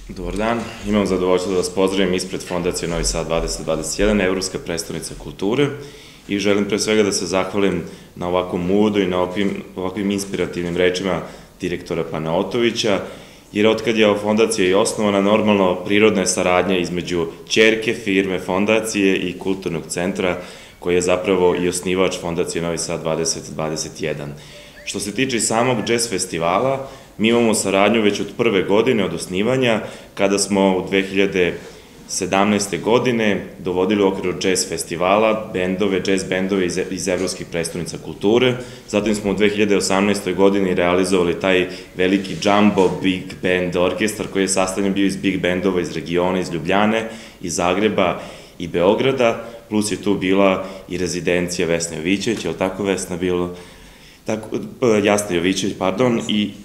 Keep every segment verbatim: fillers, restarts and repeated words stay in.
Dobar dan, imam zadovoljstvo da vas pozdravim ispred Fondacije Novi Sad dvadeset dvadeset jedan, Evropska prestonica kulture, i želim pre svega da se zahvalim na ovakvom uvodu i na ovakvim inspirativnim rečima direktora Panaotovića, jer otkad je ova fondacija i osnovana, normalno prirodna je saradnja između ćerke firme fondacije i kulturnog centra, koji je zapravo i osnivač Fondacije Novi Sad dvadeset dvadeset jedan. Što se tiče samog džez festivala, mi imamo saradnju već od prve godine, od osnivanja, kada smo u dve hiljade sedamnaeste. godine dovodili u okviru džez festivala bendove, džez bendove iz Evropskih prestonica kulture. Zatim smo u dve hiljade osamnaestoj. godini realizovali taj veliki jumbo big band orkestar koji je sastavljen bio iz big bandova iz regiona, iz Ljubljane, iz Zagreba i Beograda, plus je tu bila i rezidencija Vesne Jovićević, je li tako Vesna bilo? Jasna Jovićević, pardon,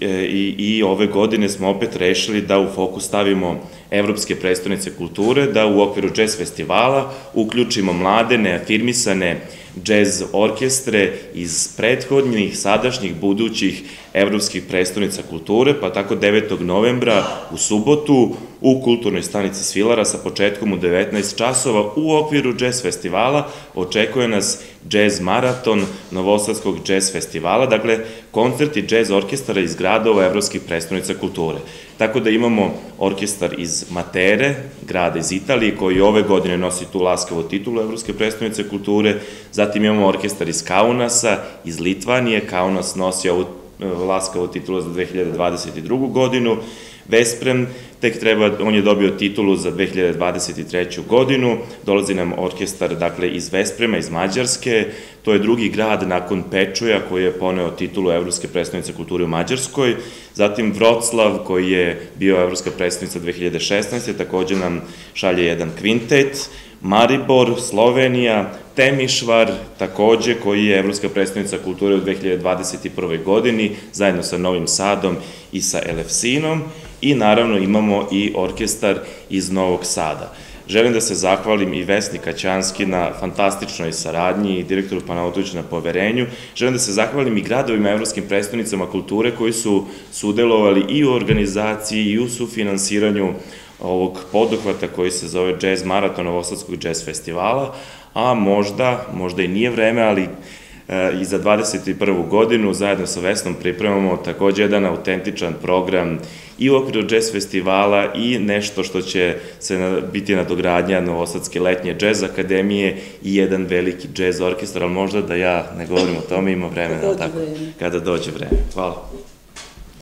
i ove godine smo opet rešili da u fokus stavimo Evropske prestonice kulture, da u okviru džez festivala uključimo mlade, neafirmisane džez orkestre iz prethodnih, sadašnjih, budućih Evropskih prestonica kulture, pa tako devetog novembra u subotu u kulturnoj stanici Svilara sa početkom u devetnaest časova u okviru džez festivala očekuje nas džez maraton Novosadskog džez festivala, dakle koncerti džez orkestara iz gradova Evropskih prestonica kulture. Tako da imamo orkestar iz Matere, grada iz Italije, koji ove godine nosi tu laskavu titulu Evropske prestonice kulture, zatim imamo orkestar iz Kaunasa, iz Litvanije, Kaunas nosi ovu laskavu titulu za dve hiljade dvadeset drugu. godinu, Vesprem, tek treba, on je dobio titulu za dve hiljade dvadeset treću. godinu, dolazi nam orkestar, dakle, iz Vesprema, iz Mađarske, to je drugi grad nakon Pečuja koji je poneo titulu Evropske prestonice kulture u Mađarskoj, zatim Vroclav koji je bio Evropska prestonica dve hiljade šesnaeste. takođe nam šalje jedan kvintet, Maribor, Slovenija, Temišvar, takođe, koji je Evropska prestonica kulture u dve hiljade dvadeset prvoj. godini, zajedno sa Novim Sadom i sa Elefsinom, i naravno imamo i orkestar iz Novog Sada. Želim da se zahvalim i Vesni Kaćanski na fantastičnoj saradnji i direktoru Panaotoviću na poverenju. Želim da se zahvalim i gradovima Evropskim prestonicama kulture koji su sudelovali i u organizaciji i u sufinansiranju ovog poduhvata koji se zove Džez maraton Novosadskog džez festivala, a možda, možda i nije vreme, ali i za dvadeset prvu. godinu zajedno sa Vesnom pripremamo takođe jedan autentičan program i u okviru džez festivala i nešto što će se biti nadogradnja Novosadske letnje džez akademije i jedan veliki džez orkestar, ali možda da ja ne govorim o tome, ima vremena, kada dođe vreme. Hvala.